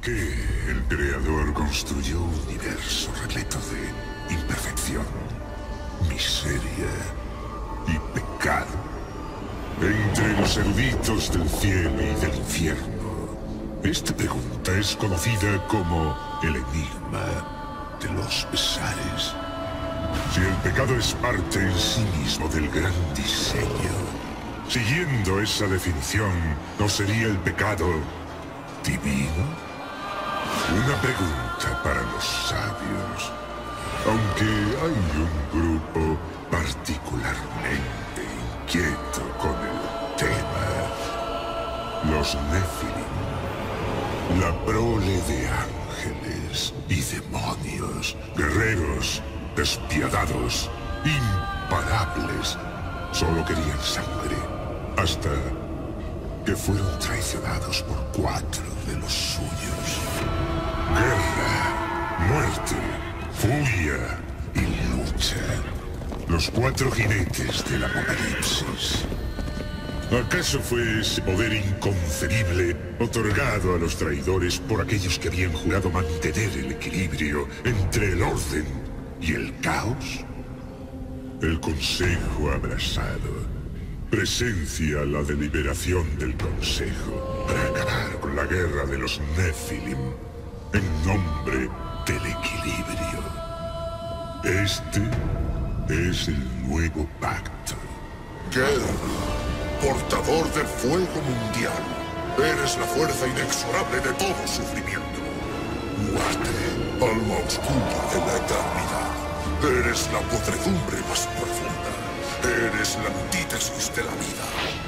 Que el Creador construyó un universo repleto de imperfección, miseria y pecado. Entre los eruditos del cielo y del infierno, esta pregunta es conocida como el enigma de los pesares. Si el pecado es parte en sí mismo del gran diseño, siguiendo esa definición, ¿no sería el pecado divino? Una pregunta para los sabios. Aunque hay un grupo particularmente inquieto con el tema. Los Nephilim. La prole de ángeles y demonios. Guerreros, despiadados, imparables. Solo querían sangre. Hasta que fueron traicionados por 4 de los suyos. Guerra, muerte, furia y lucha. Los 4 jinetes del apocalipsis. ¿Acaso fue ese poder inconcebible otorgado a los traidores por aquellos que habían jurado mantener el equilibrio entre el orden y el caos? El Consejo Abrasado presencia la deliberación del Consejo para acabar con la guerra de los Nephilim en nombre del equilibrio. Este es el nuevo pacto. Guerra, portador del fuego mundial. Eres la fuerza inexorable de todo sufrimiento. Muerte, alma oscura de la eternidad. Eres la podredumbre más profunda. Eres la antítesis de la vida.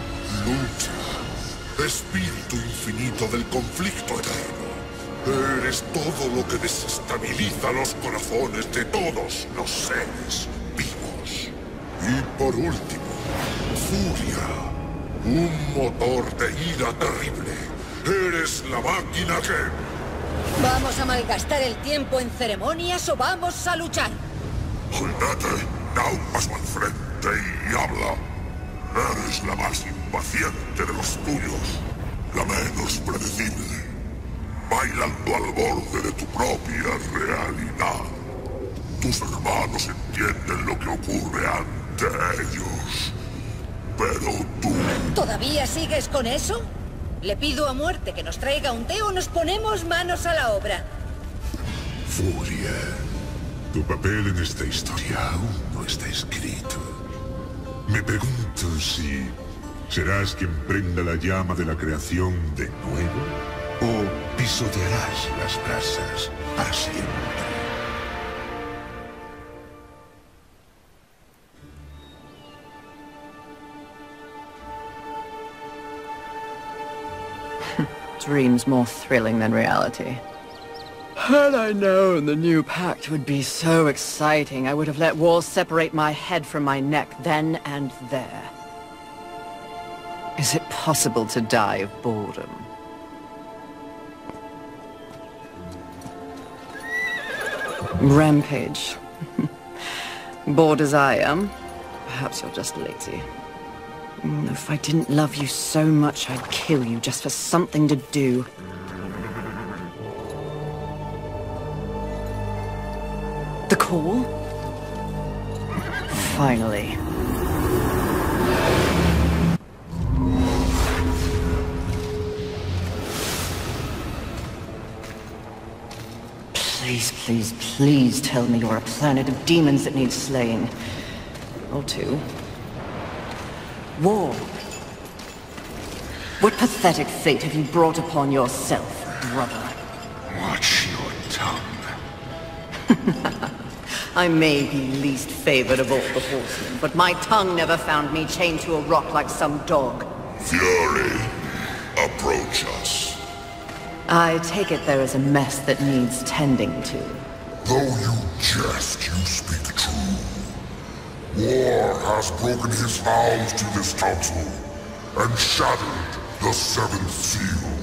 Lucha, espíritu infinito del conflicto eterno. Eres todo lo que desestabiliza los corazones de todos los seres vivos. Y por último, furia. Un motor de ira terrible. Eres la máquina que... ¿Vamos a malgastar el tiempo en ceremonias o vamos a luchar? Jinete, da un paso al frente y habla. Eres la más impaciente de los tuyos. La menos predecible. Bailando al borde de tu propia realidad. Tus hermanos entienden lo que ocurre ante ellos. Pero tú... ¿Todavía sigues con eso? Le pido a muerte que nos traiga un té o nos ponemos manos a la obra. Furia. Tu papel en esta historia aún no está escrito. Me pregunto si serás quien prenda la llama de la creación de nuevo o pisotearás las brasas para siempre. Dreams more thrilling than reality. Had I known the new pact would be so exciting, I would have let walls separate my head from my neck then and there. Is it possible to die of boredom? Rampage. Bored as I am, perhaps you're just lazy. If I didn't love you so much, I'd kill you just for something to do. The call? Finally. Please, please, please tell me you're a planet of demons that needs slaying. Or 2. War. What pathetic fate have you brought upon yourself, brother? Watch your tongue. I may be least favored of all the horsemen, but my tongue never found me chained to a rock like some dog. Fury, approach us. I take it there is a mess that needs tending to. Though you jest, you speak true. War has broken his vows to this council, and shattered the 7th seal.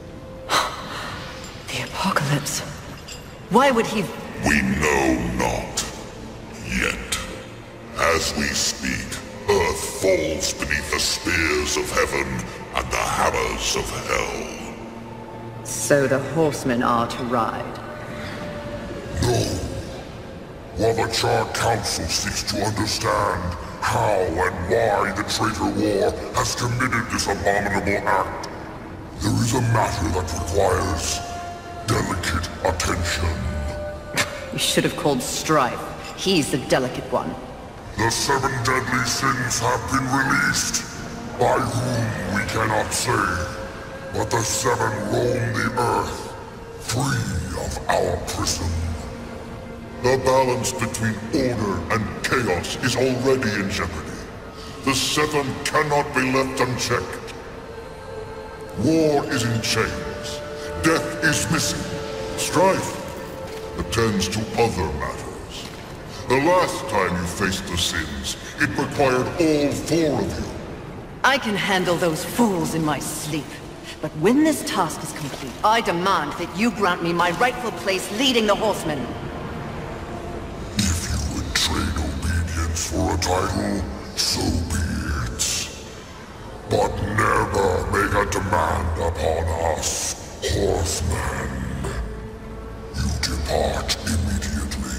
The apocalypse. Why would he... We know not. Yet. As we speak, Earth falls beneath the spears of heaven and the hammers of hell. So the horsemen are to ride. No. While the Charred Council seeks to understand how and why the traitor war has committed this abominable act, there is a matter that requires delicate attention. You should have called Strife. He's the delicate one. The 7 deadly sins have been released, by whom we cannot say, but the 7 roam the earth, free of our prison. The balance between order and chaos is already in jeopardy. The 7 cannot be left unchecked. War is in chains. Death is missing. Strife attends to other matters. The last time you faced the sins, it required all 4 of you. I can handle those fools in my sleep. But when this task is complete, I demand that you grant me my rightful place leading the horsemen. If you would trade obedience for a title, so be it. But never make a demand upon us, horsemen. You depart immediately.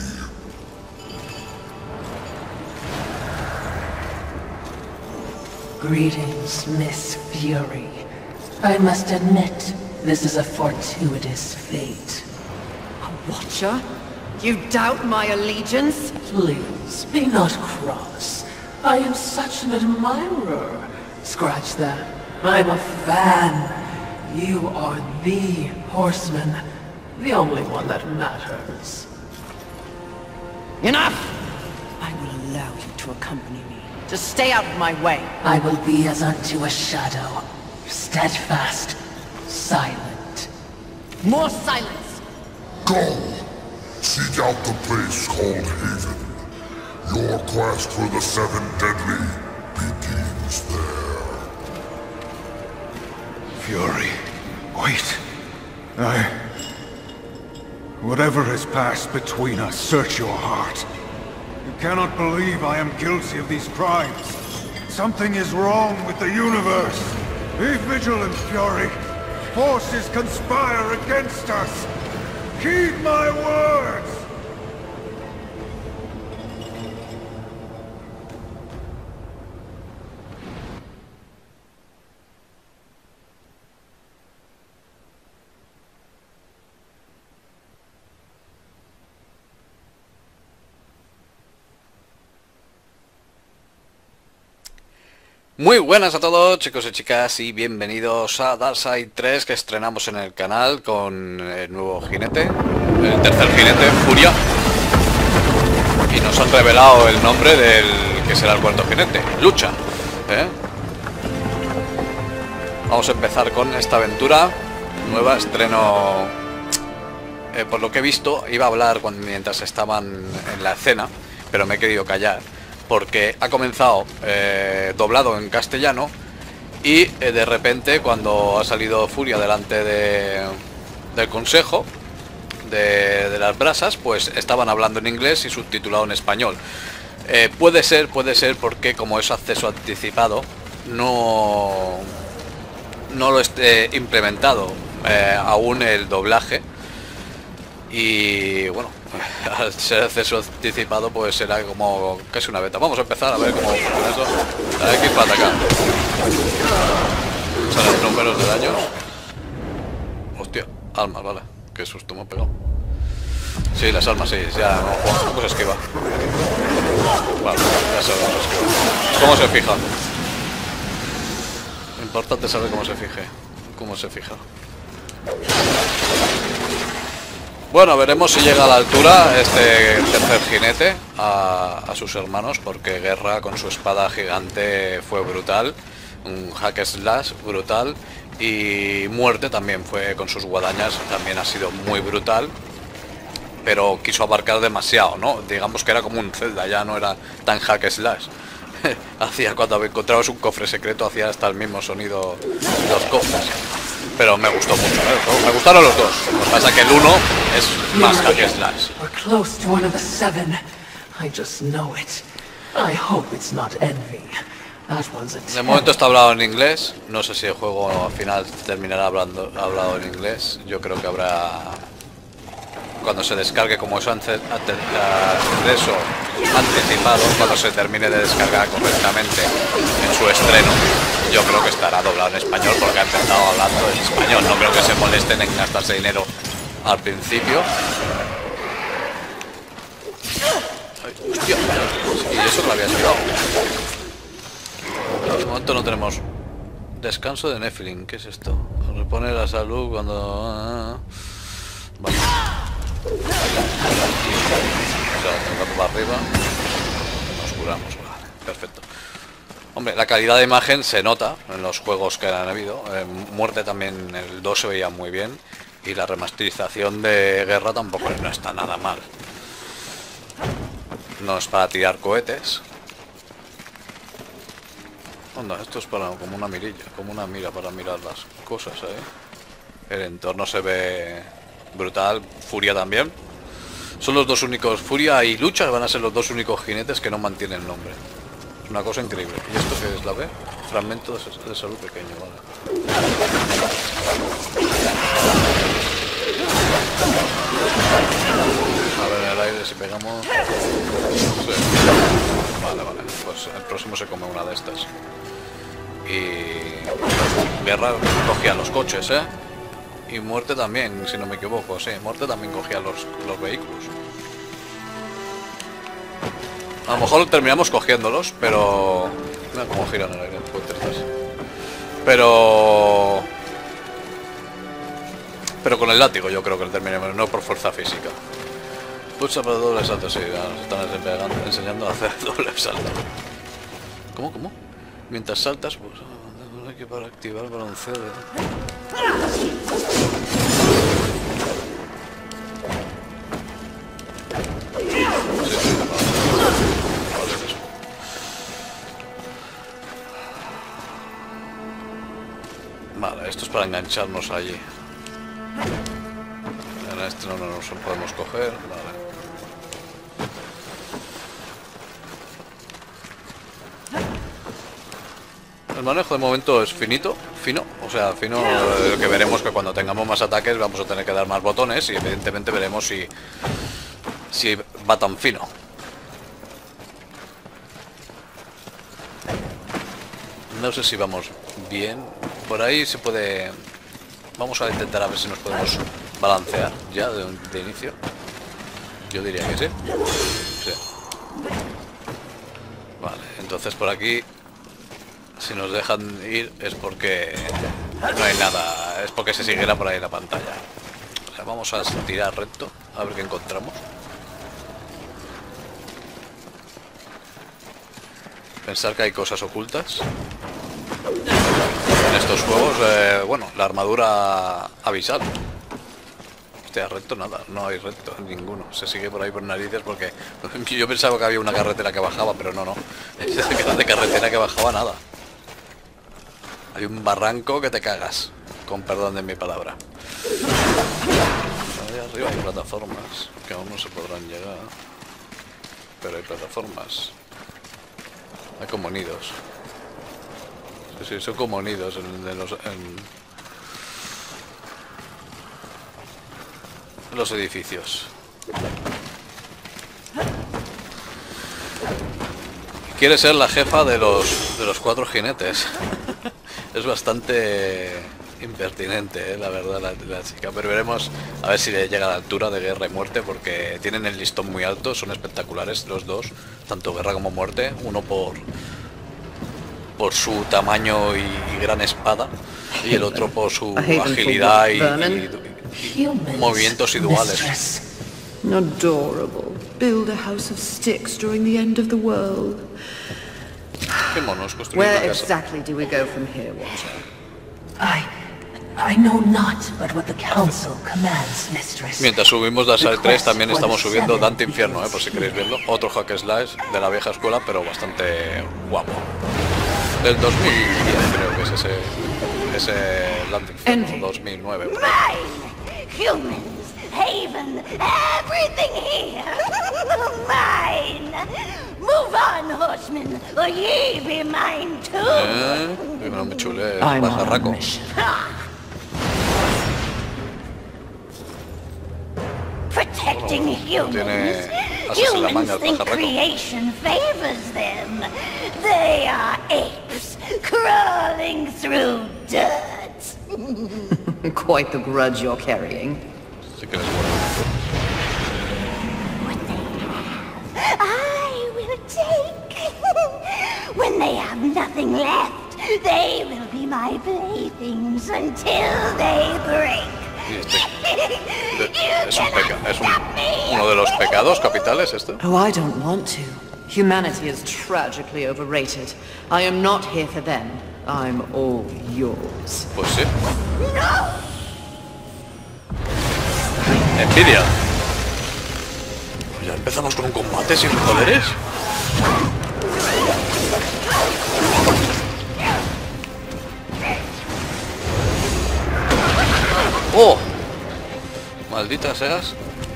Greetings, Miss Fury. I must admit, this is a fortuitous fate. A watcher? You doubt my allegiance? Please, be not cross. I am such an admirer. Scratch that. I'm a fan. You are the horseman. The only one that matters. Enough! I will allow you to accompany me. Just stay out of my way. I will be as unto a shadow. Steadfast. Silent. More silence! Go! Seek out the place called Haven. Your quest for the 7 deadly begins there. Fury, wait. Whatever has passed between us, search your heart. You cannot believe I am guilty of these crimes. Something is wrong with the universe. Be vigilant, Fury. Forces conspire against us. Heed my words! Muy buenas a todos, chicos y chicas, y bienvenidos a Darkseid 3, que estrenamos en el canal con el nuevo jinete, el tercer jinete, Furia. Y nos han revelado el nombre del que será el cuarto jinete, Lucha. Vamos a empezar con esta aventura nueva, estreno. Por lo que he visto, iba a hablar mientras estaban en la escena, pero me he querido callar. Porque ha comenzado doblado en castellano y de repente cuando ha salido Furia delante del consejo de las brasas, pues estaban hablando en inglés y subtitulado en español. Puede ser porque como es acceso anticipado no lo esté implementado aún el doblaje. Y bueno, al ser acceso anticipado pues será como casi una beta. Vamos a empezar a ver cómo funciona eso. La X para atacar. Salen números de daños. Hostia, almas, vale. Qué susto me ha pegado. Sí, las almas sí, ya no. ¿Cómo se esquiva? Vale, ya sabemos esquivar. ¿Cómo se fija? Lo importante es saber cómo se fije. Cómo se fija. Bueno, veremos si llega a la altura este tercer jinete a sus hermanos, porque Guerra con su espada gigante fue brutal, un hack slash brutal, y Muerte también fue con sus guadañas, también ha sido muy brutal, pero quiso abarcar demasiado, ¿no? Digamos que era como un Zelda, ya no era tan hack slash. Hacía, cuando encontrabas un cofre secreto, hacía hasta el mismo sonido los cofres. Pero me gustó mucho, ¿eh? Me gustaron los dos. Lo que pasa es que el uno es más hack slash. We're close to one of the 7. I just know it. I hope it's not envy. De momento está hablado en inglés. No sé si el juego al final terminará hablado en inglés. Yo creo que habrá... Cuando se descargue, como eso acceso anticipado, cuando se termine de descargar correctamente en su estreno, yo creo que estará doblado en español porque ha empezado hablando en español. No creo que se molesten en gastarse dinero al principio. Ay, hostia, y eso que lo había tirado. De momento no tenemos descanso de Nephilim. ¿Qué es esto? Repone la salud cuando... Vale. O sea, tocando para arriba. Nos curamos, vale, perfecto. Hombre, la calidad de imagen se nota en los juegos que han habido. Muerte también, el 2 se veía muy bien. Y la remasterización de Guerra tampoco no está nada mal. No es para tirar cohetes. Onda, esto es para como una mirilla, como una mira para mirar las cosas, ¿eh? El entorno se ve brutal, Furia también. Son los dos únicos, Furia y Lucha van a ser los dos únicos jinetes que no mantienen nombre. Es una cosa increíble. ¿Y esto qué es la B? Fragmento de salud pequeño, vale. A ver en el aire si pegamos. Sí. Vale, vale. Pues el próximo se come una de estas. Y Guerra cogía los coches, ¿eh? Y Muerte también, si no me equivoco, sí. Muerte también cogía los vehículos. A lo mejor terminamos cogiéndolos, pero... Mira cómo giran en el aire, pero con el látigo yo creo que lo terminemos, no por fuerza física. Pulsa para doble salto, sí, nos están enseñando a hacer doble salto. ¿Cómo? Mientras saltas, pues hay que para activar el balanceo de... Vale, esto es para engancharnos allí. En este no nos podemos coger, vale. El manejo de momento es fino, o sea, fino, que veremos que cuando tengamos más ataques vamos a tener que dar más botones y evidentemente veremos si va tan fino. No sé si vamos bien, por ahí se puede... Vamos a intentar a ver si nos podemos balancear ya de inicio. Yo diría que sí. Sí. Vale, entonces por aquí... Si nos dejan ir es porque no hay nada, es porque se siguiera por ahí la pantalla. O sea, vamos a tirar recto, a ver qué encontramos. Pensar que hay cosas ocultas en estos juegos. Bueno, la armadura abisal. Hostia, recto nada, no hay recto ninguno. Se sigue por ahí por narices porque yo pensaba que había una carretera que bajaba, pero no. Es de carretera que bajaba nada. Hay un barranco que te cagas, con perdón de mi palabra. Ahí arriba hay plataformas que aún no se podrán llegar, pero hay plataformas. Hay como nidos. Sí, son como nidos en los edificios. Quiere ser la jefa de los 4 jinetes. Es bastante impertinente, la verdad, la chica. Pero veremos a ver si le llega a la altura de Guerra y Muerte, porque tienen el listón muy alto, son espectaculares los dos, tanto Guerra como Muerte. Uno por su tamaño y gran espada, y el otro por su agilidad y movimientos iguales. Adorable. Build a house of sticks during the end of the world. Qué monos construir una Where casa. exactly do we go from here, Watcher? I know not but what the council commands, mistress. Mientras subimos de Assault 3 también estamos subiendo Dante Infierno, por si queréis verlo. Otro hack slash de la vieja escuela, pero bastante guapo. Del 2010 creo que es ese Dante Infierno, 2009. haven, everything here. Mine. Move on, horsemen, or ye be mine too. No me chule el I'm on a pajarraco. mission. Protecting humans. tiene asas en la manga Humans el think pajarraco. creation favors them. They are apes crawling through dirt. Quite the grudge you're carrying. Sí que eres bueno. I will take. When they have nothing left, they will be my playthings until they break. Y es uno de los pecados capitales esto. Oh, I don't want to. Humanity is tragically overrated. I am not here for them. I'm all yours. Pues sí. Envidia. Ya empezamos con un combate sin poderes. ¡Oh! Maldita seas.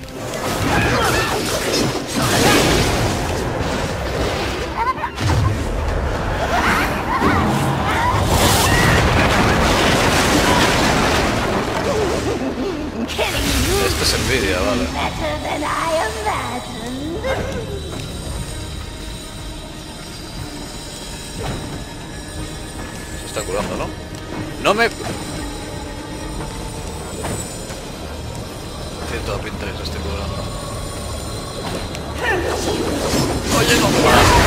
Este es Envidia, vale. Better than I imagined. Se está curando, ¿no? No me... Tiene toda pinta que se esté curando. Oye, no.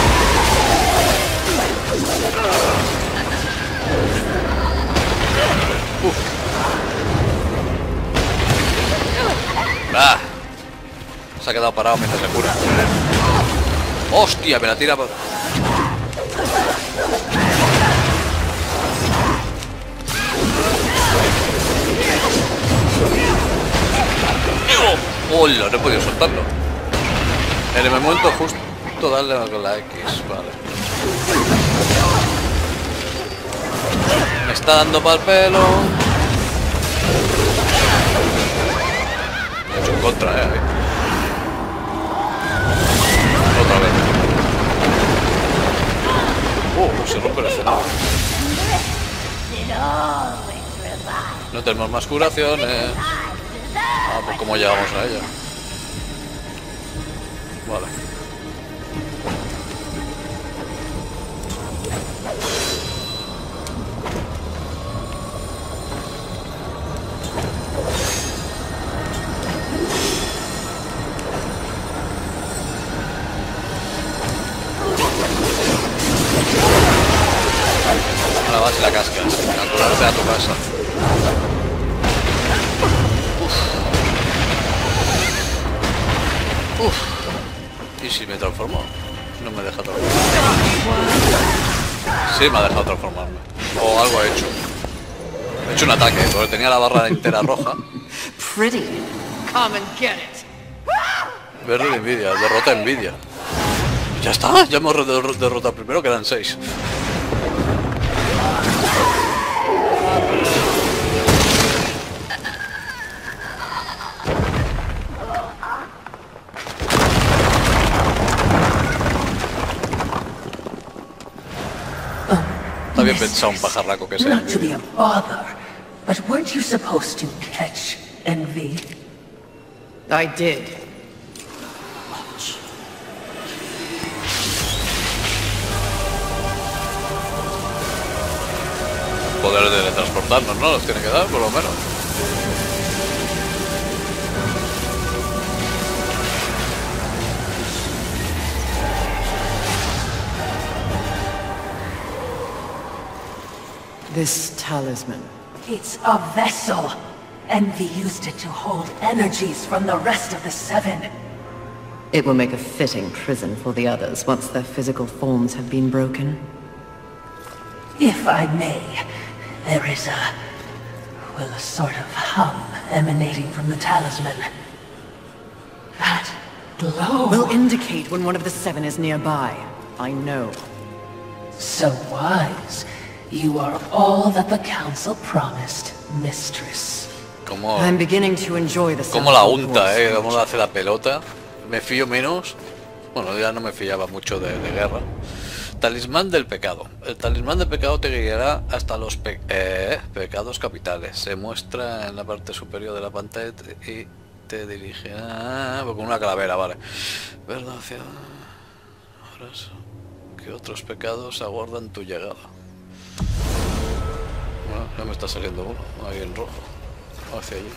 ¡Ah! Se ha quedado parado mientras se cura. ¡Hostia! Me la tira por... ¡Hola! No he podido soltarlo. En el momento justo darle con la X. Vale. Me está dando pa'l pelo. He hecho en contra, ahí. Otra vez. Se rompe el escenario. No tenemos más curaciones. Ah, pues cómo llegamos a ella. Vale. Ahora vas y la cascas. A curarte a tu casa. ¿Y si me transformo? No me deja transformarme. Sí, me ha dejado transformarme. O algo he hecho. He hecho un ataque, porque tenía la barra entera roja. Pretty. Come and get it. Verde de Envidia, derrota Envidia. Ya está, ya hemos derrotado primero, quedan 6. Está bien pensado un pajarraco que sea. Not to be a bother, but weren't you supposed to catch Envy? I did. Poder de teletransportarnos, ¿no? Los tiene que dar, por lo menos. This talisman. It's a vessel. Envy used it to hold energies from the rest of the Seven. It will make a fitting prison for the others once their physical forms have been broken. If I may, there is a sort of hum emanating from the talisman. That glow. Will indicate when one of the Seven is nearby. I know. So wise. You are all that the Council promised, Mistress. Cómo I'm beginning to enjoy the cómo la sound of unta, war cómo la hace la pelota. Me fío menos. Bueno, ya no me fiaba mucho de guerra. Talismán del pecado. El talismán del pecado te guiará hasta los pecados capitales. Se muestra en la parte superior de la pantalla y te dirigirá con una calavera, vale. Verdad, ahora que otros pecados aguardan tu llegada. Bueno, ya me está saliendo uno ahí en rojo hacia allí.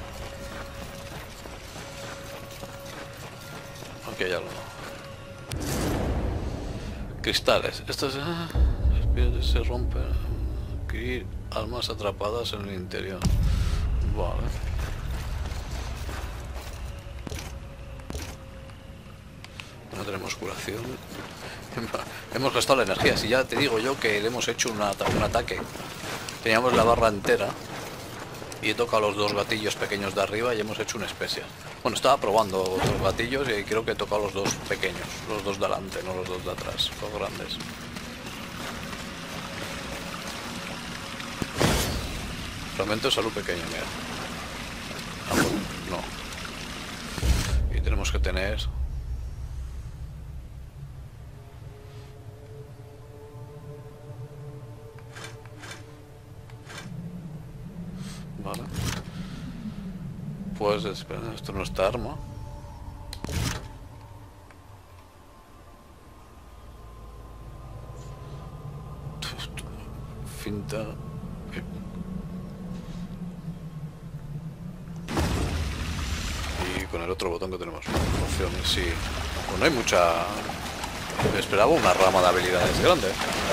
Ok, ya lo. Cristales. Estos se rompen. Adquirir almas atrapadas en el interior. Vale. No tenemos curación. Hemos gastado la energía. Si ya te digo yo que le hemos hecho un ataque. Teníamos la barra entera. Y he tocado los dos gatillos pequeños de arriba y hemos hecho un especial. Bueno, estaba probando otros gatillos y creo que he tocado los dos pequeños. Los dos de adelante, no los dos de atrás. Los grandes. Fragmento de salud pequeño, mira. Ah, no. Y tenemos que tener... Vale. Pues espera, esto no está arma. Finta. Y con el otro botón que tenemos opciones, sí. Pues no hay mucha... Me esperaba una rama de habilidades grande.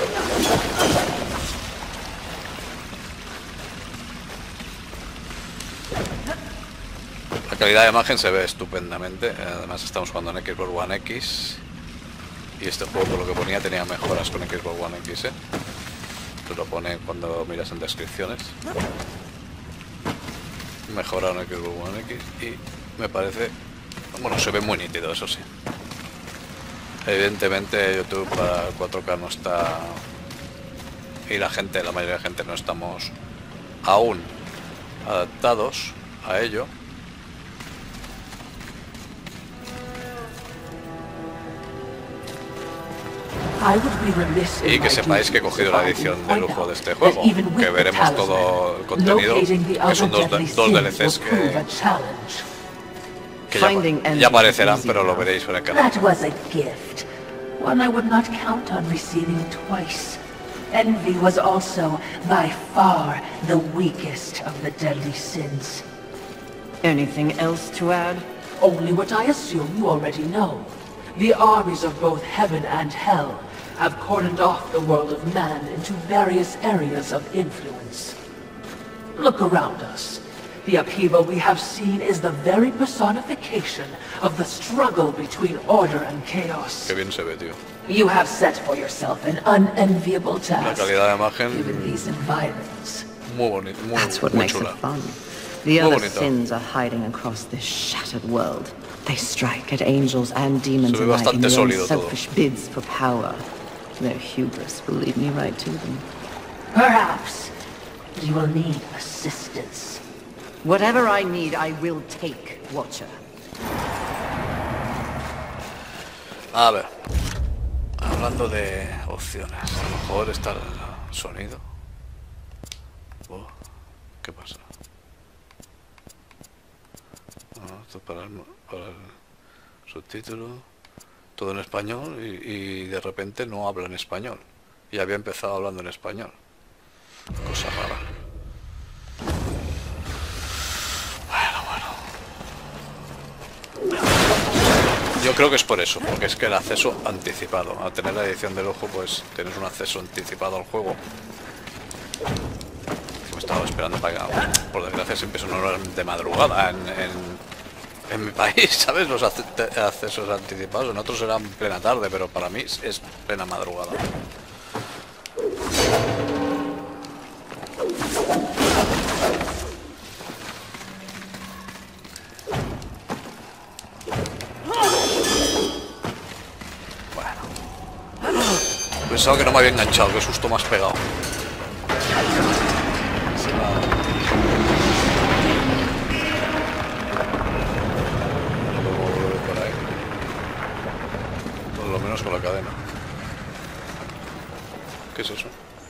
La calidad de imagen se ve estupendamente. Además estamos jugando en Xbox One X. Y este juego, por lo que ponía, tenía mejoras con Xbox One X, ¿eh? Te lo pone cuando miras en descripciones. Mejorado en Xbox One X. Y me parece... Bueno, se ve muy nítido, eso sí. Evidentemente YouTube para 4K no está... Y la mayoría de la gente no estamos aún adaptados a ello. Y que sepáis que he cogido la edición de lujo de este juego, que veremos todo el contenido, que son dos DLCs que ya aparecerán, pero lo veréis por el canal. One I would not count on receiving twice. Envy was also, by far, the weakest of the deadly sins. Anything else to add? Only what I assume you already know. The armies of both heaven and hell have cordoned off the world of man into various areas of influence. Look around us. The upheaval we have seen is the very personification of the struggle between order and chaos. Qué bien se ve, tío. You have set for yourself an unenviable task. La calidad de imagen given these environments. Muy bonito, muy, That's what muy makes chula. it fun. The other sins are hiding across this shattered world. They strike at angels and demons alike in their own selfish bids for power. Their hubris will lead me right to them. Perhaps you will need assistance. Whatever I need, I will take, Watcher. A ver, hablando de opciones, a lo mejor está el sonido. Oh, ¿qué pasa? Esto para el subtítulo, todo en español y de repente no habla en español. Y había empezado hablando en español. Cosa rara. Yo creo que es por eso, porque es que el acceso anticipado, al tener la edición de lujo, pues tienes un acceso anticipado al juego. Me estaba esperando para que, por desgracia, siempre son horas de madrugada en mi país, ¿sabes? Los accesos anticipados, en otros eran plena tarde, pero para mí es plena madrugada. Pensaba que no me había enganchado, qué susto me has pegado. Seguimos con la cadena. ¿Qué es eso?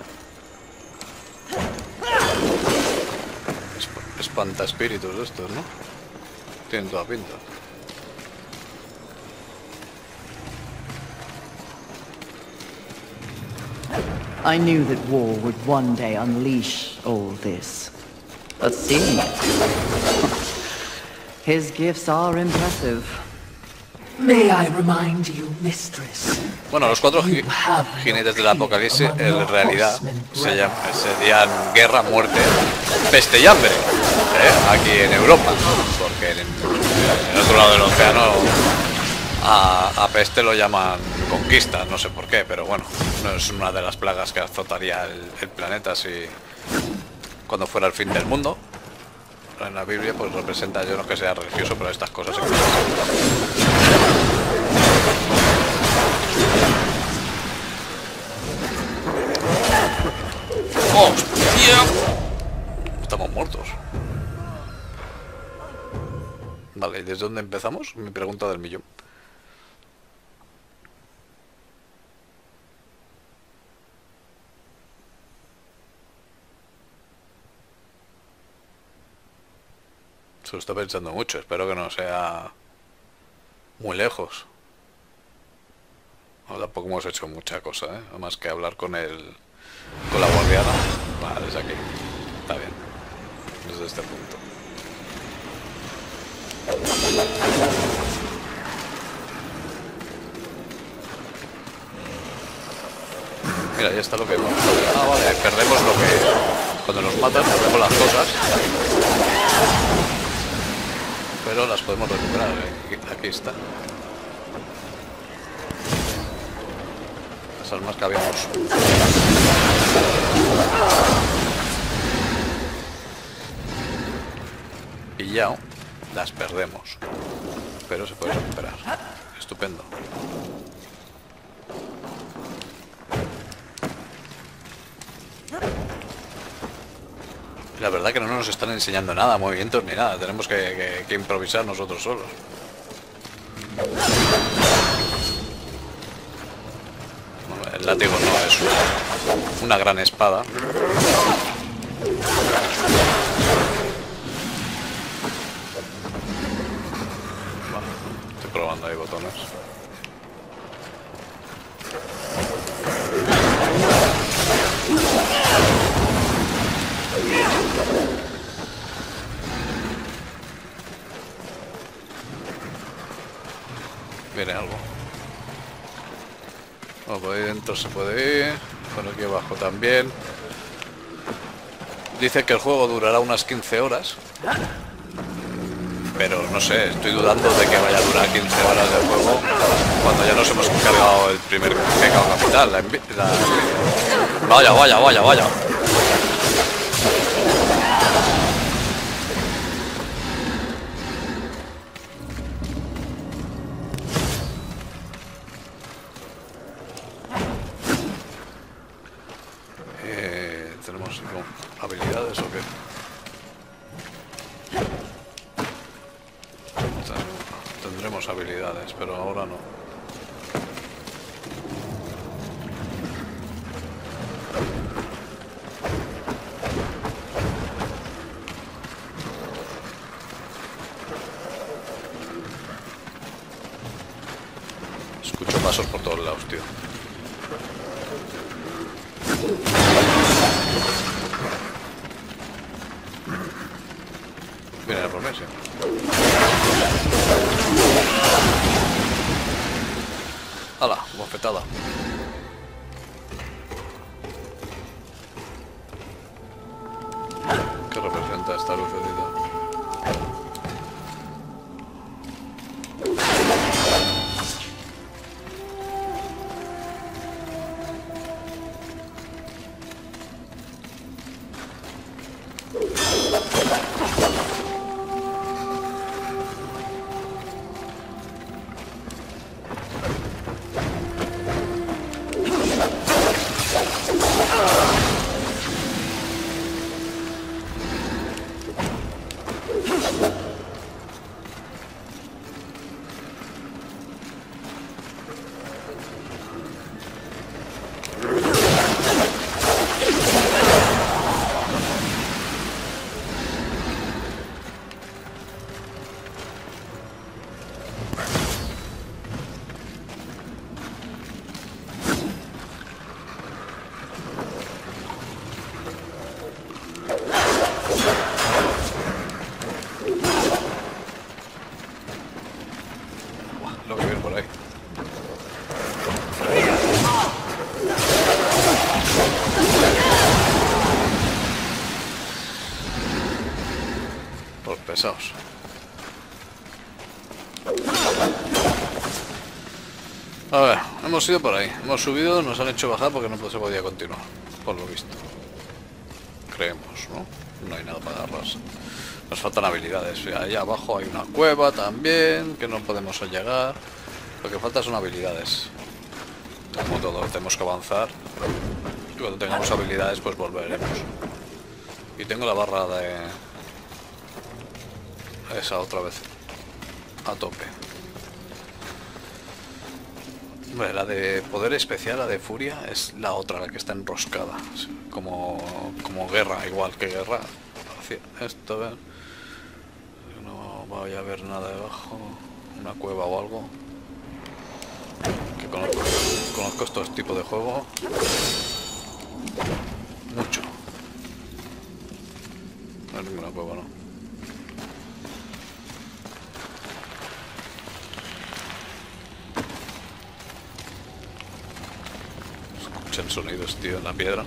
Espanta espíritus de estos, ¿no? Tienen toda pinta. I knew that war would one day unleash all this. But see, his gifts are impressive. May I remind you, mistress? Bueno, los 4 jinetes del apocalipsis en realidad serían guerra, muerte, peste y hambre, aquí en Europa, porque en el otro lado del océano a peste lo llaman conquista, no sé por qué, pero bueno, no es una de las plagas que azotaría el planeta si cuando fuera el fin del mundo. En la Biblia pues representa, yo no que sea religioso, pero estas cosas sí. ¡Hostia! Estamos muertos. Vale, ¿y desde dónde empezamos? Mi pregunta del millón. Se lo está pensando mucho, espero que no sea muy lejos. No, tampoco hemos hecho mucha cosa, ¿eh? Más que hablar con la guardiana. Vale, desde aquí. Está bien. Desde este punto. Mira, ya está lo que... Ah, vale, perdemos lo que... Cuando nos matan, perdemos las cosas. Pero las podemos recuperar. Aquí está. Las armas que habíamos pillado, las perdemos. Pero se puede recuperar. Estupendo. La verdad que no nos están enseñando nada, movimientos ni nada. Tenemos que improvisar nosotros solos. Bueno, el látigo no es una gran espada. Bueno, estoy probando ahí botones. Viene algo. Bueno, por ahí dentro se puede ir. Por aquí abajo también. Dice que el juego durará unas 15 horas. Pero no sé, estoy dudando de que vaya a durar 15 horas de juego cuando ya nos hemos cargado el primer pecado capital. Vaya, vaya, vaya, vaya. ¿Tenemos habilidades o qué? Tendremos habilidades, pero ahora no. Escucho pasos por todos lados, tío. Viene la promesa. ¡Hala! Bofetada. ¿Qué representa esta lucecita? pesados. A ver, hemos ido por ahí. Hemos subido, nos han hecho bajar porque no se podía continuar. Por lo visto. Creemos, ¿no? No hay nada para darlas. Nos faltan habilidades. Ahí abajo hay una cueva también, que no podemos llegar. Lo que falta son habilidades. Como todo, tenemos que avanzar. Y cuando tengamos habilidades, pues volveremos. Y tengo la barra de... esa otra vez. A tope. Hombre, la de poder especial, la de furia, es la otra, la que está enroscada. Como guerra, igual que guerra. Esto, ¿ves? No voy a ver nada debajo. Una cueva o algo. Que conozco estos tipos de juego. Mucho. No hay ninguna cueva, ¿no? Escuchan sonidos, tío, en la piedra.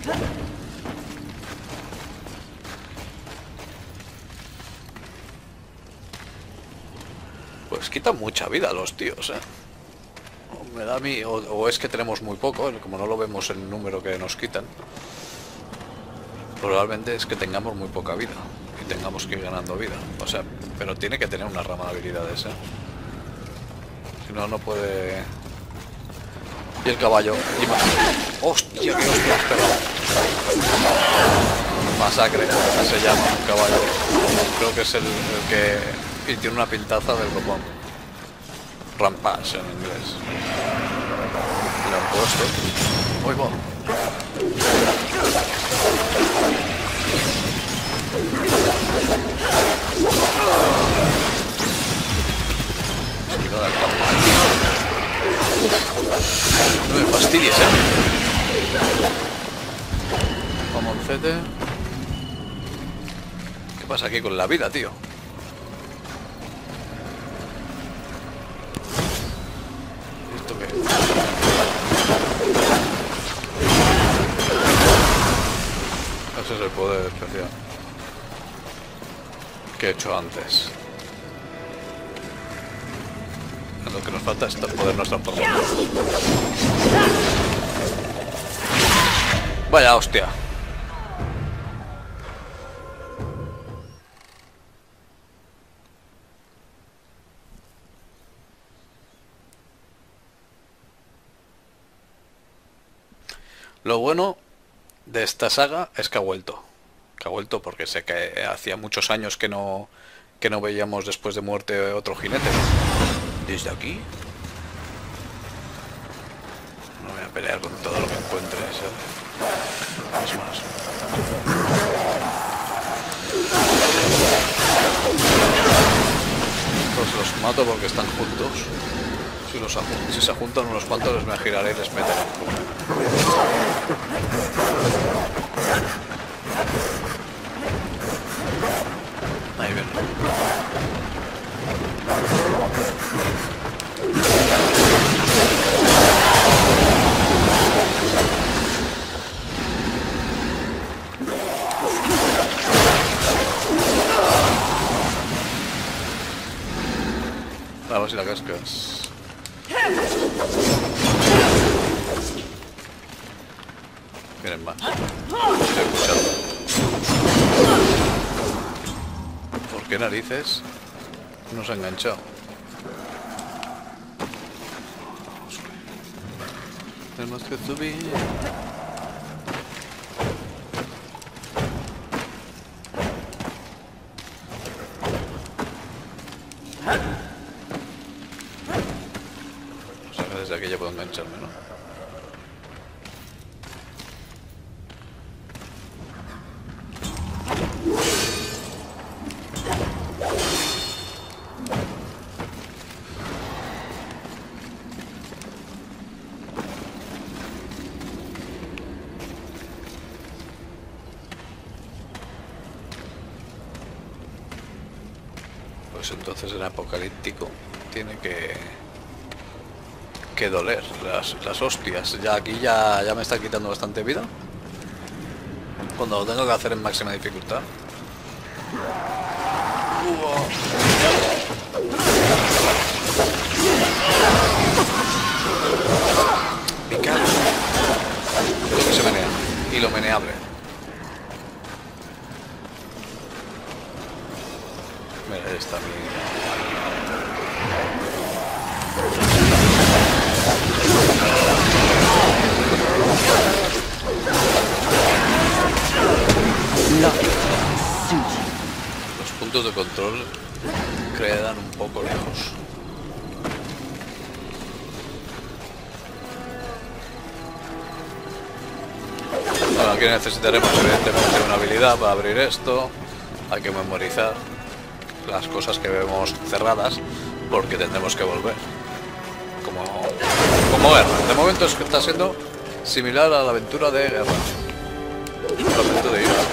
Pues quitan mucha vida a los tíos, ¿eh? Me da a mí, o es que tenemos muy poco, como no lo vemos el número que nos quitan. Probablemente es que tengamos muy poca vida y tengamos que ir ganando vida. O sea, pero tiene que tener una rama de habilidades, ¿eh? Si no, no puede... Y el caballo. ¡Hostia, qué hostia has pegado! Masacre, se llama un caballo. Creo que es el que... Y tiene una pintaza del copón. Rampage en inglés. Le han puesto. ¡Uy, va! Esquivada el caballo. No me fastidies, ¿eh? Mamoncete. ¿Qué pasa aquí con la vida, tío? ¿Esto qué? Ese es el poder especial que he hecho antes. Lo que nos falta es poder no transformar. Vaya hostia. Lo bueno de esta saga es que ha vuelto. Que ha vuelto porque sé que hacía muchos años que no veíamos después de muerte otro jinete. Desde aquí no voy a pelear con todo lo que encuentre, ¿sabes? Es más. Pues los mato porque están juntos. Si se juntan unos cuantos, les me giraré y les meteré. Ahí ven. A ver si la cascas. Miren más. Estoy escuchando. ¿Por qué narices nos ha enganchado? Tenemos que subir. O sea que desde aquí ya puedo engancharme, ¿no? Pues entonces el apocalíptico tiene que doler las hostias. Ya aquí ya me está quitando bastante vida. Cuando lo tengo que hacer en máxima dificultad. Me cago. Lo que se menea. Y lo meneable. Mira, ahí está mi... Los puntos de control quedan un poco lejos. Bueno, aquí necesitaremos evidentemente una habilidad para abrir esto. Hay que memorizar las cosas que vemos cerradas porque tendremos que volver. Como guerra. De momento es que está siendo similar a la aventura de guerra. Solamente de ira.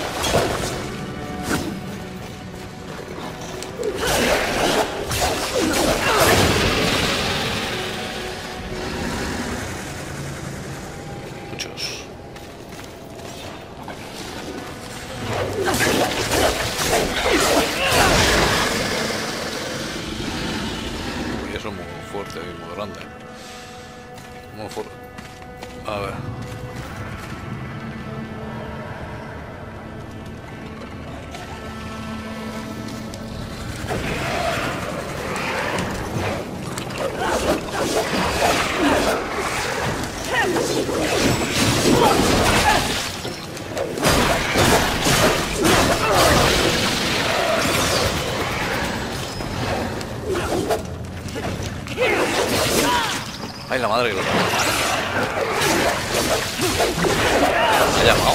Muchos. Y eso es muy fuerte y muy grande. Muy fuerte. A ver. Ay, la madre que lo... Me ha llamado.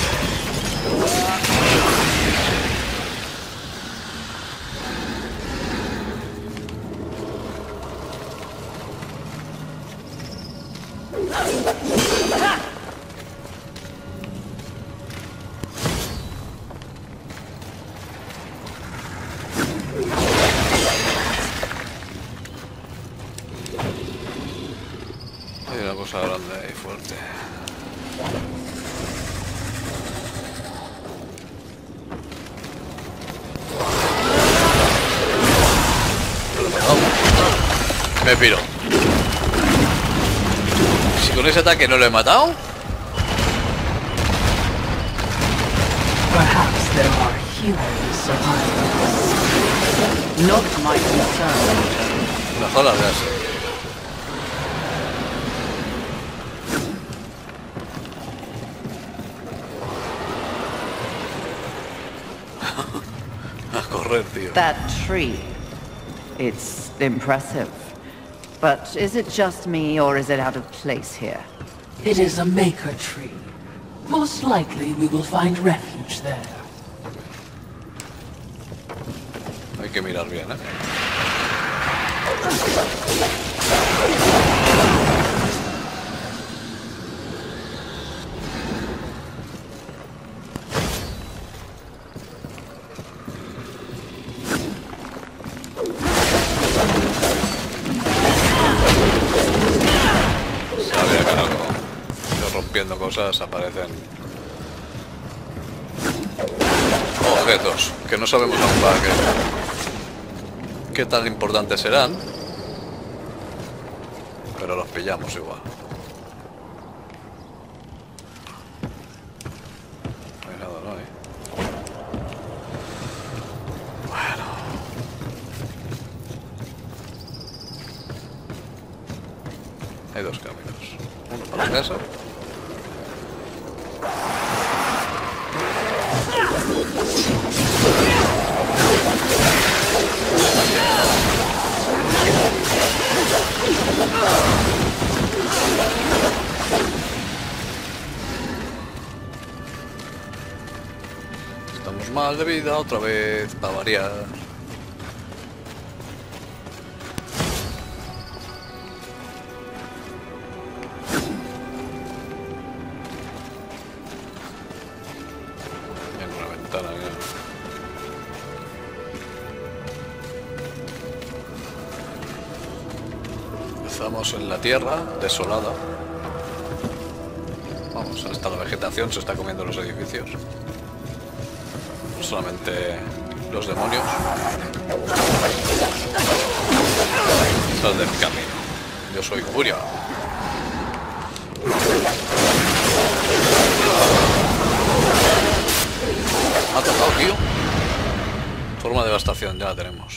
Hay una cosa grande y fuerte. Me piro. Si con ese ataque no lo he matado. Perhaps there are human survivors. Not my concern. Mejor largarse. A correr, tío. That tree. It's impressive. But is it just me, or is it out of place here? It is a maker tree. Most likely we will find refuge there. Hay que mirar bien, ¿eh? Sabía que algo. Yo rompiendo cosas aparecen objetos que no sabemos aún para qué tan importantes serán, pero los pillamos igual. No hay nada, no hay. Bueno. Hay dos caminos. Uno para la casa. Estamos mal de vida otra vez, para variar. En una ventana, ya. Empezamos en la tierra, desolada. Vamos, hasta la vegetación se está comiendo los edificios. No solamente los demonios. Sal de mi camino. Yo soy Furia. Me ha tocado, tío. Forma de devastación, ya la tenemos.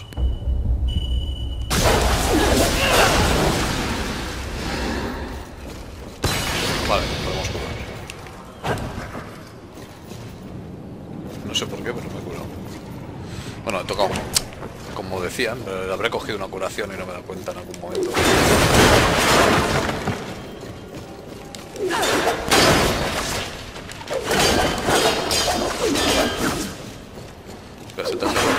Vale, podemos curar. No sé por qué, pero me he curado. Bueno, he tocado, como decían, habré cogido una curación y no me he dado cuenta en algún momento. Espera, ¿se te hace?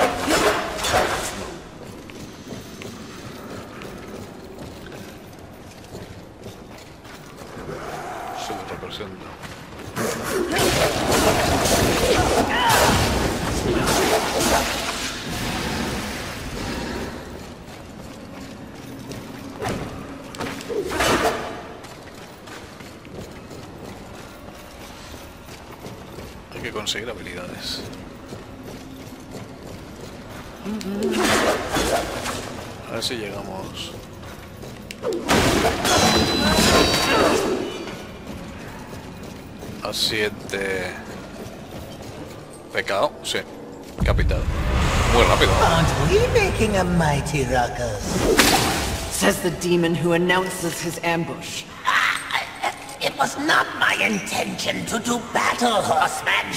Hay que conseguir habilidades. A ver si llegamos. A 7. Pecado, sí. Capital. Muy rápido. Aren't we making a mighty ruckus? Says the demon who announces his ambush. It was not my intention to do battle, horseman.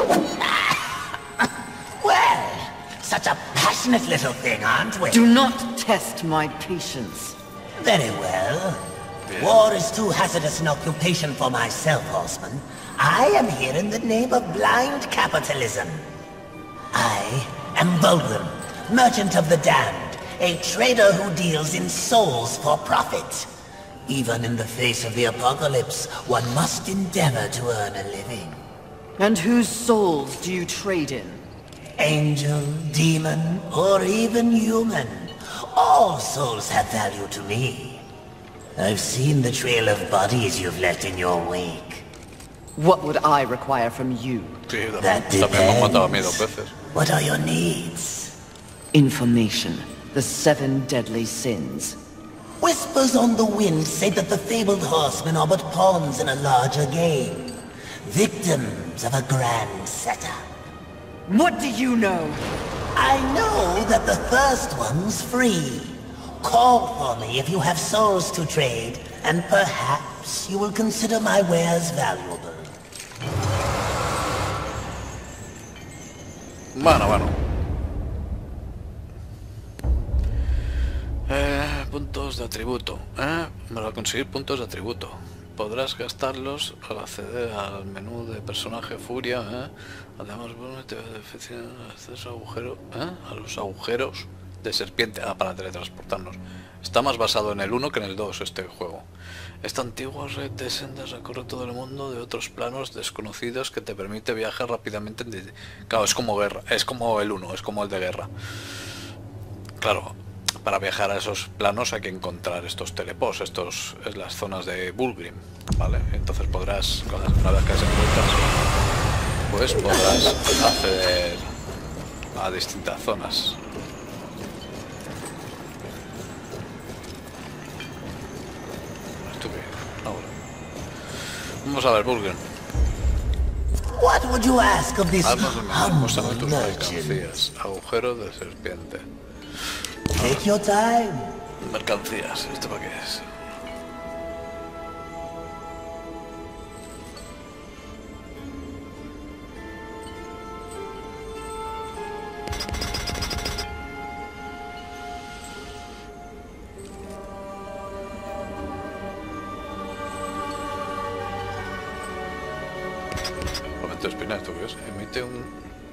Well, such a passionate little thing, aren't we? Do not test my patience. Very well. War is too hazardous an occupation for myself, horseman. I am here in the name of blind capitalism. I am Vulgrim, merchant of the damned, a trader who deals in souls for profit. Even in the face of the apocalypse, one must endeavor to earn a living. And whose souls do you trade in? Angel, demon, or even human. All souls have value to me. I've seen the trail of bodies you've left in your wake. What would I require from you? That depends. What are your needs? Information. The 7 deadly sins. Whispers on the wind say that the fabled horsemen are but pawns in a larger game. Victims of a grand setup. What do you know? I know that the first one's free. Call for me if you have souls to trade, and perhaps you will consider my wares valuable. Bueno. Puntos de atributo. Para conseguir puntos de atributo. Podrás gastarlos al acceder al menú de personaje Furia. Además, te benefician a los agujeros de serpiente. Para teletransportarnos. Está más basado en el 1 que en el 2 este juego. Esta antigua red de sendas recorre todo el mundo de otros planos desconocidos que te permite viajar rápidamente. Claro, es como guerra, es como el 1, es como el de guerra. Claro, para viajar a esos planos hay que encontrar estos teleports, estos es las zonas de Vulgrim, ¿vale? Entonces podrás, una vez que las encuentras, pues podrás acceder a distintas zonas. Vamos a ver, Vulgrim. What would you ask of this humble merchant? Agujero de serpiente. Take your time. Mercancías, ¿esto para qué es? Espina, ¿esto qué es? Emite un...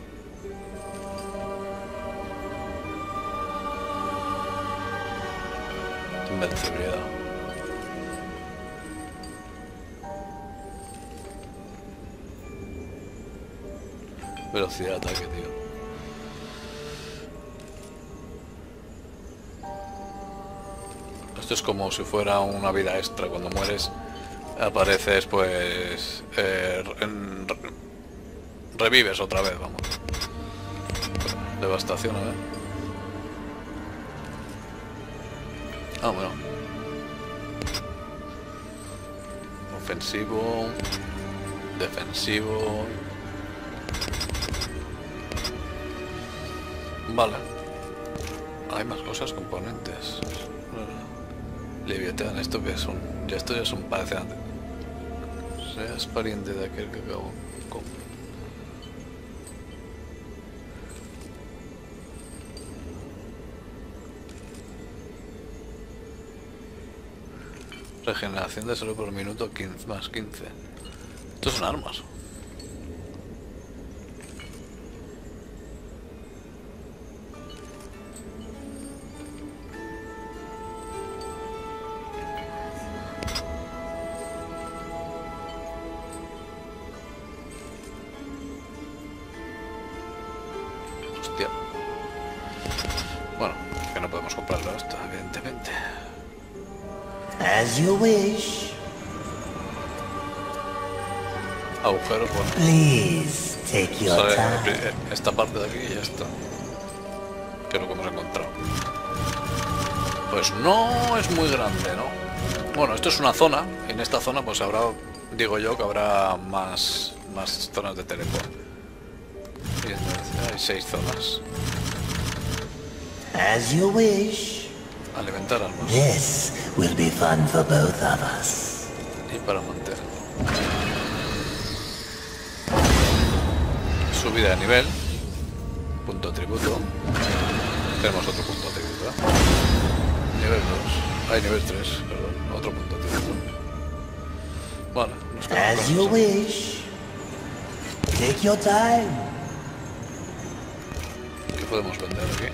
Invencibilidad. Velocidad de ataque, tío. Esto es como si fuera una vida extra. Cuando mueres apareces pues... revives otra vez, vamos. Devastación, a ver. Ah, bueno. Ofensivo. Defensivo. Vale. Hay más cosas, componentes. Leviatán, esto que es un... Esto ya es un parece antes. Seas pariente de aquel que acabo con... Regeneración de salud por minuto 15 más 15. Estos son armas. Hostia. Bueno, que no podemos comprarlo esto, evidentemente. As you wish. Agujeros, bueno. Please take your time. Esta parte de aquí y ya está. Que es lo que hemos encontrado. Pues no es muy grande, ¿no? Bueno, esto es una zona. En esta zona pues habrá, digo yo, que habrá más zonas de teleport. Hay 6 zonas. As you wish. Alimentar armas. This will be fun for both of us. Y para mantener. Subida de nivel. Punto tributo. Tenemos otro punto tributo. Nivel 2. Hay nivel 3, perdón. Otro punto tributo. Vale, nos quedamos As you wish. Take your time. ¿Qué podemos vender aquí?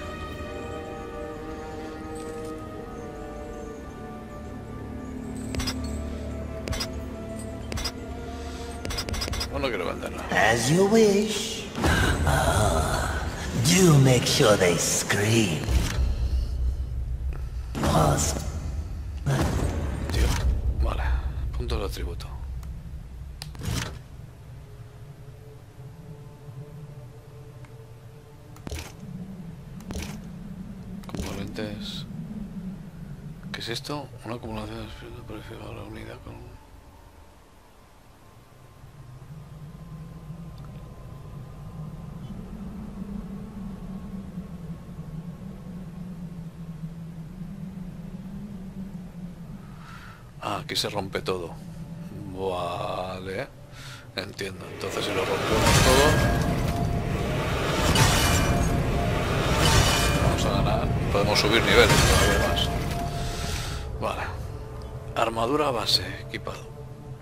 No quiero venderla. As you wish. Do make sure they scream. Pause. Tío, vale. Puntos de atributo. Componentes. ¿Qué es esto? Una acumulación de espíritu purificado a la unidad con... Ah, aquí se rompe todo. Vale. Entiendo. Entonces si lo rompemos todo, vamos a ganar. Podemos subir niveles todavía más. Vale. Armadura base, equipado.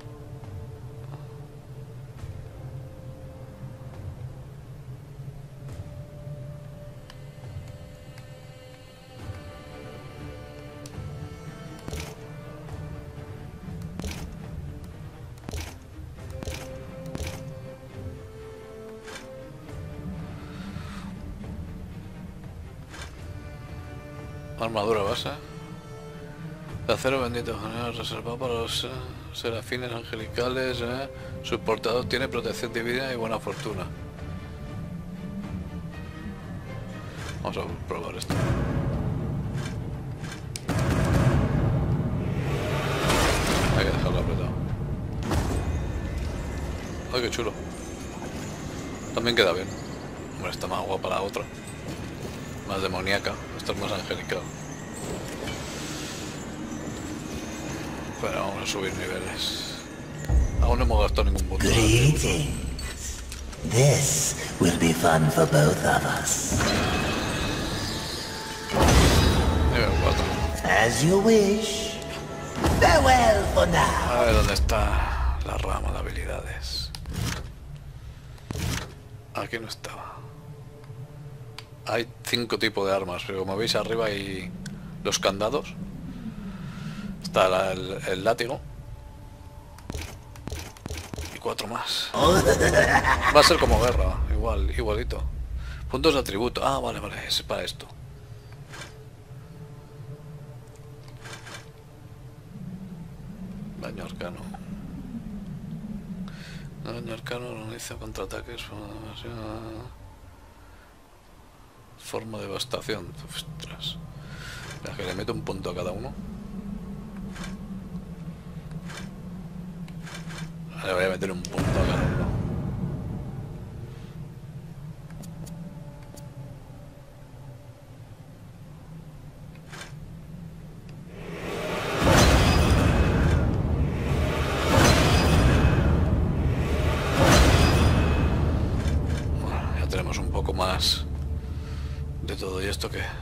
Armadura base. De acero bendito general reservado para los serafines angelicales. Su portador tiene protección divina y buena fortuna. Vamos a probar esto. Hay que dejarlo apretado. Ay, qué chulo. También queda bien. Hombre, está más guapa la otra. Más demoníaca. Esto es más angelical. Pero vamos a subir niveles. Aún no hemos gastado ningún punto. Greetings. This will be fun for both of us. Nivel 4. As you wish. Farewell for now. A ver dónde está la rama de habilidades. Aquí no estaba. Hay 5 tipos de armas, pero como veis arriba hay los candados. Está el látigo. Y 4 más. Va a ser como guerra, igualito. Puntos de atributo. Ah, vale, es para esto. Daño arcano. Daño arcano no inicia contraataques. forma de devastación. Ostras. Espera, que le meto un punto a cada uno. Le voy a meter un punto a cada uno. Bueno, ya tenemos un poco más de todo y esto que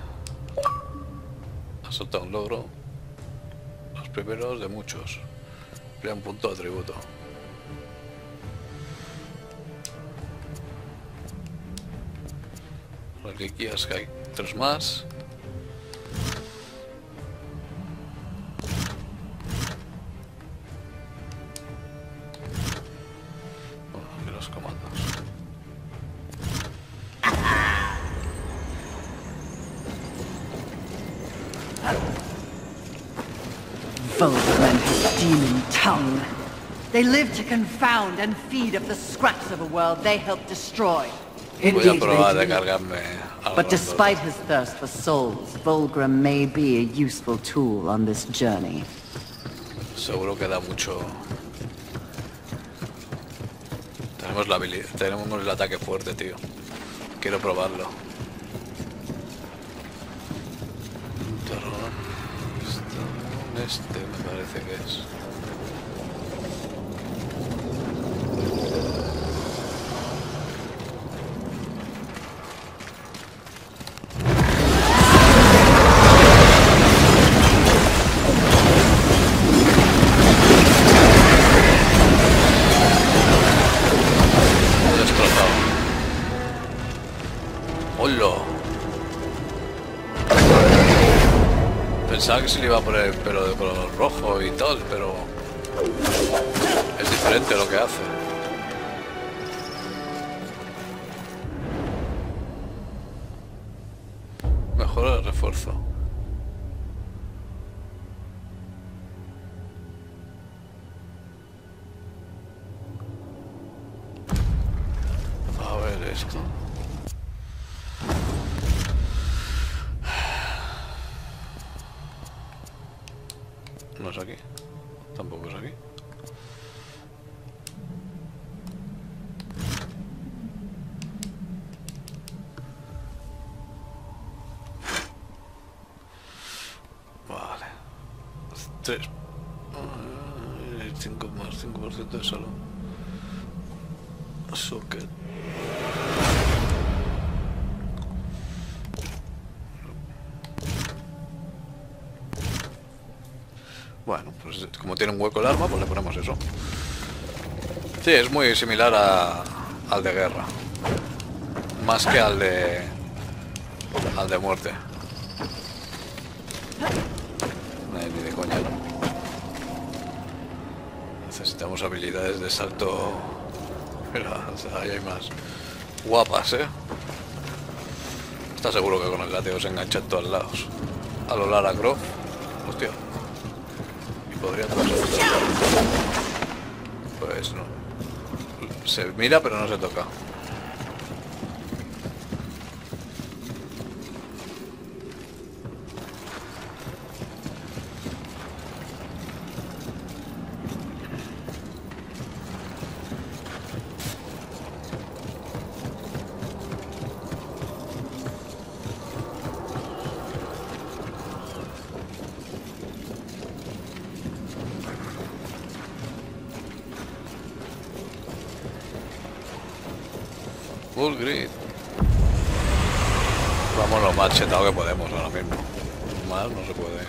ha soltado un logro. Los primeros de muchos. Crea un punto de atributo. Reliquias, que hay 3 más. Bueno, aquí los comandos. Vulgar and his demon tongue. They live to confound and feed off the scraps of a world they helped destroy. Voy a probar de cargarme algo. But despite his thirst for souls, Vulgrim may be a useful tool on this journey. Seguro que da mucho. Tenemos la habilidad, tenemos el ataque fuerte, tío. Quiero probarlo. Este me parece que es. Pensaba que se le iba a poner el pelo de color rojo y tal, pero es diferente lo que hace. Mejora el refuerzo. A ver esto. No es aquí. Tampoco es aquí. Vale. 3. 5 más 5% de salud. Socket. Bueno, pues como tiene un hueco el arma, pues le ponemos eso. Sí, es muy similar al de guerra. Más que al de muerte. Ni de coña, ¿no? Necesitamos habilidades de salto. Mira, ahí hay más. Guapas, ¿eh? Está seguro que con el látigo se engancha en todos lados. A lo Lara Croft. Hostia. Podría pasar. Pues no. Se mira pero no se toca. Full grid. Vamos lo más chetado que podemos ahora mismo. Más no se puede.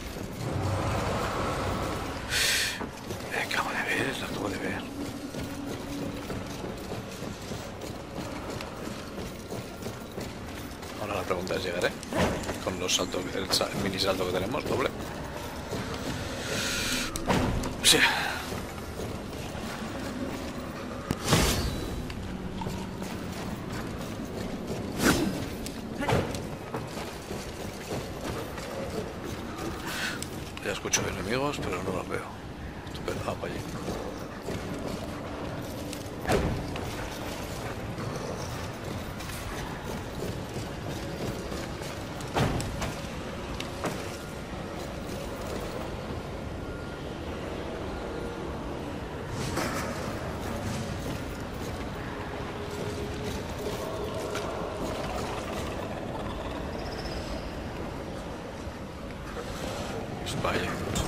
Acabo de ver, lo acabo de ver. Ahora la pregunta es: ¿llegaré? Con los saltos, el mini salto que tenemos, doble. Sí. Ya escucho enemigos, pero no los veo. Estupendo, para allí. Vaya.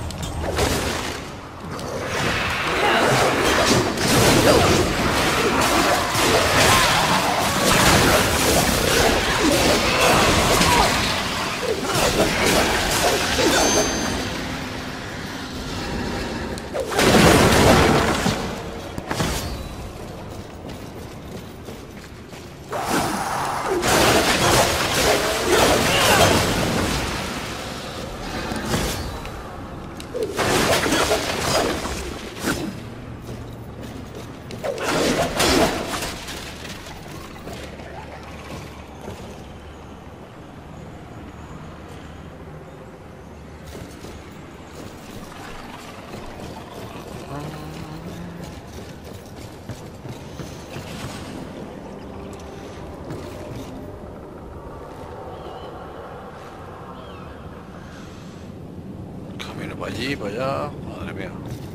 Camino para allí, para allá. Madre mía.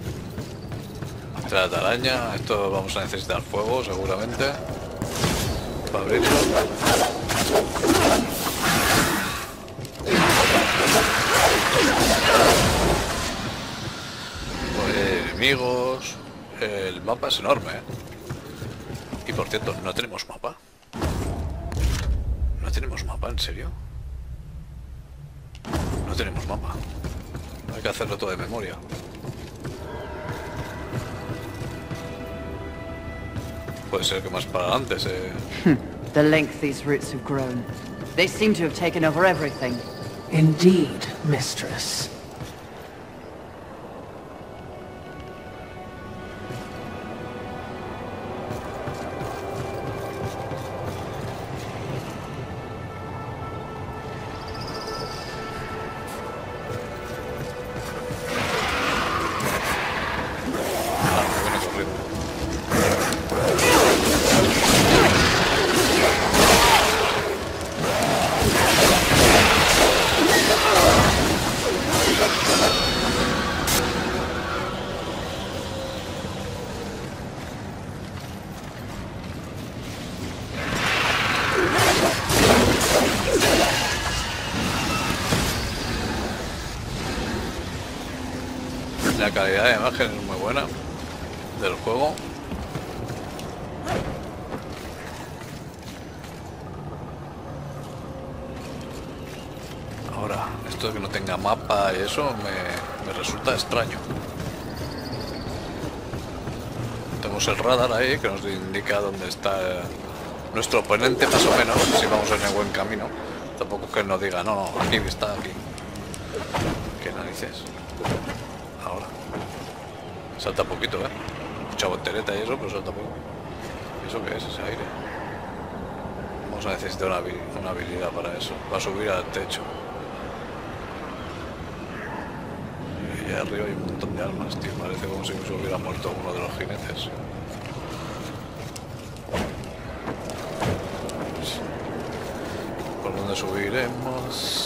Esta araña. Esto vamos a necesitar fuego, seguramente. Para abrirlo. Pues, enemigos. El mapa es enorme, ¿eh? Y por cierto, no tenemos mapa. ¿No tenemos mapa? ¿En serio? No tenemos mapa. Hay que hacerlo todo de memoria. Puede ser que más para adelante se... The length these roots have grown. They seem to have taken over everything. Indeed, mistress. La calidad de imagen es muy buena del juego. Ahora, esto de que no tenga mapa y eso me resulta extraño. Tenemos el radar ahí que nos indica dónde está nuestro oponente, más o menos, si vamos en el buen camino. Tampoco es que nos diga, no, aquí está, aquí. ¿Qué narices? Ahora. Salta poquito, mucha voltereta y eso, pero salta poco. ¿Y eso qué es? Ese aire. Vamos a necesitar una habilidad para eso. Para subir al techo. Y allá arriba hay un montón de armas, tío. Parece como si se hubiera muerto uno de los jinetes. ¿Por dónde subiremos?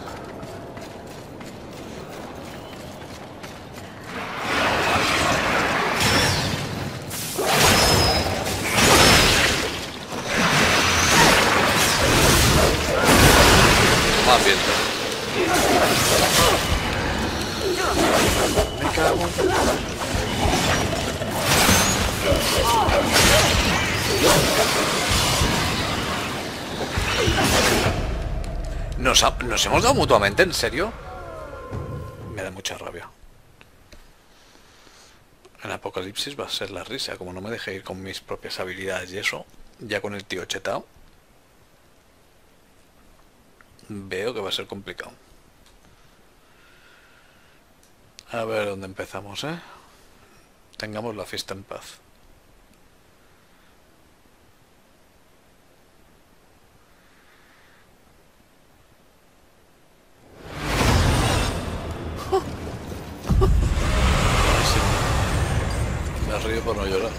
Más viento. Me cago. ¿Nos hemos dado mutuamente? ¿En serio? Me da mucha rabia. En Apocalipsis va a ser la risa. Como no me dejé ir con mis propias habilidades y eso, ya con el tío chetao, veo que va a ser complicado. A ver dónde empezamos, Tengamos la fiesta en paz. Me río por no llorar.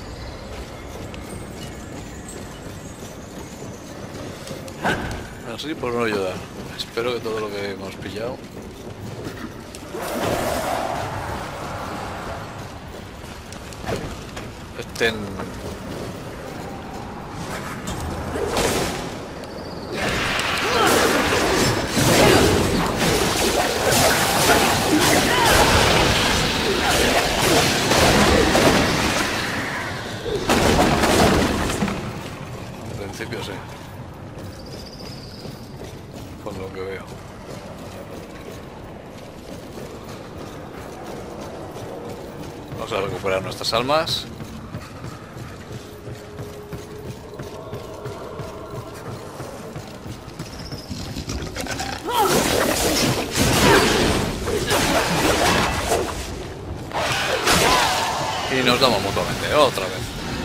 Me río por no llorar. Espero que todo lo que hemos pillado estén... principio sí. Por lo que veo. Vamos a recuperar nuestras almas. Y nos damos mutuamente, otra vez.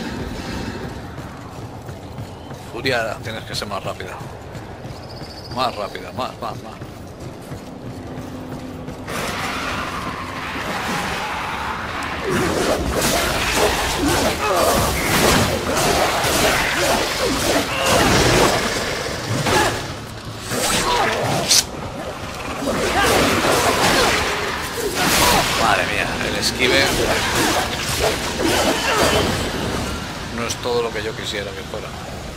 Furia, tienes que ser más rápida. Más rápida, más. Madre mía, el esquive no es todo lo que yo quisiera que fuera.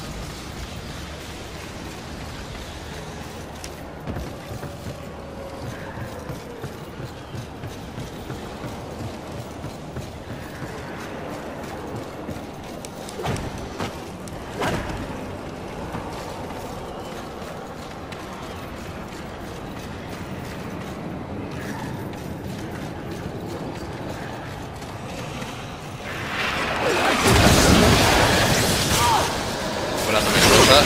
Curando mis cosas.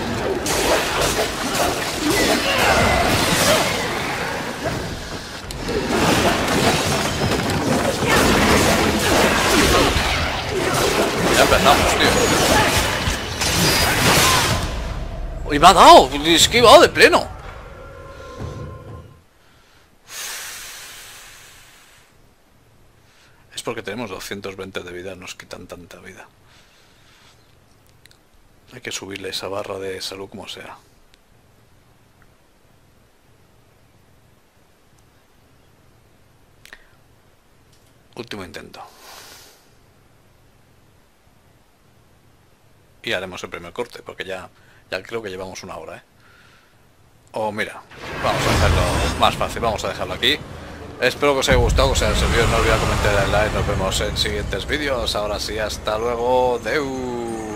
Ya empezamos, tío. ¡Y me ha dado! ¡Le he esquivado de pleno! Es porque tenemos 220 de vida, nos quitan tanta vida. Hay que subirle esa barra de salud como sea. Último intento. Y haremos el primer corte, porque ya creo que llevamos una hora, ¿eh? O mira, vamos a hacerlo más fácil, vamos a dejarlo aquí. Espero que os haya gustado, que os haya servido. No olvidéis comentar, darle like. Nos vemos en siguientes vídeos. Ahora sí, hasta luego. Deu.